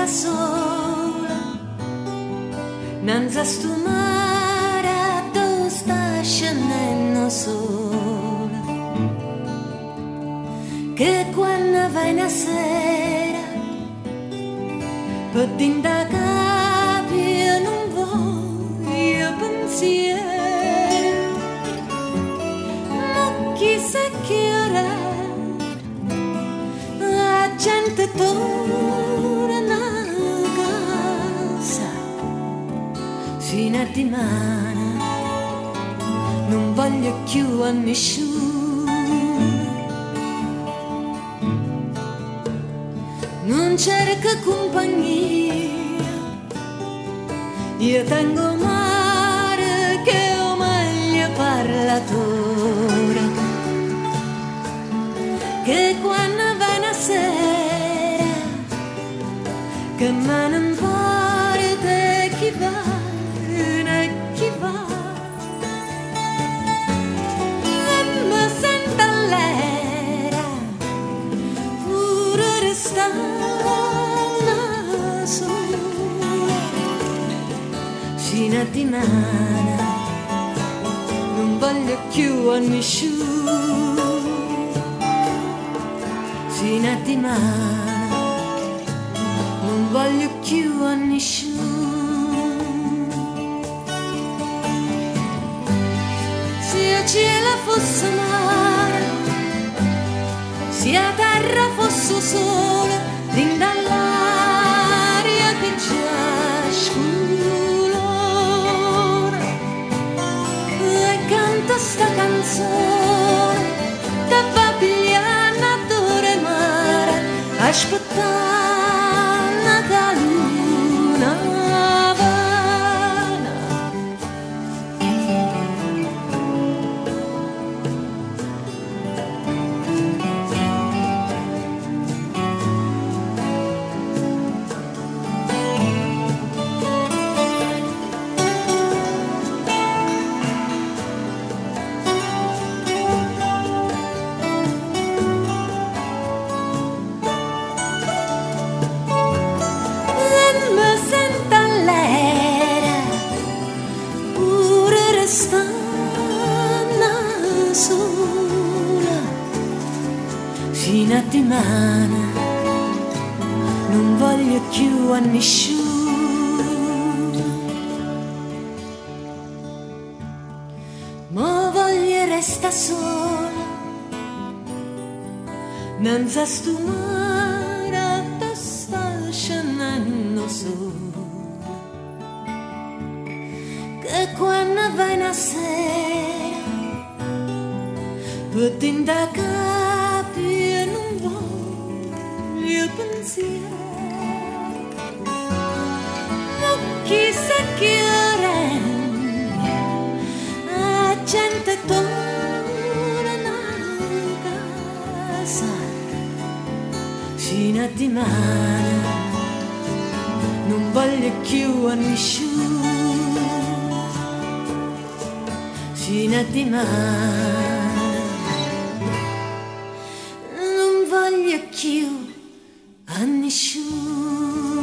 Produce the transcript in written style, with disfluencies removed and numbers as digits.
sola, nanza sto mare dove sta scendendo sola, che quando vai una sera per tinta capi non voglio pensiero, ma chissà che ora la gente torna a casa fino a dimani, non voglio più a nessuno, non cerco compagnia, io tengo mare che ho meglio parlatore, che quando va una sera che me ne importa chi va e chi va, e mi sento all'era pure restare sola fino a dimani, non voglio più a nessuno fino a dimani, non voglio più a nessuno. Se il cielo fosse mare, se la terra fosse sole, din dall'aria che già scolora, e canta sta canzone che va pigliando aspettando la luna vana. Sola fino a dimani, non voglio più a nessuno, ma voglio restare sola, non sa sto mare che sta scendendo sola, che quando vai una sera per tinta capi non voglio pensiero, ma chissà che ora la gente torna a casa fino a dimani, non voglio più a nessuno fino a dimani, non voglio più a nessuno.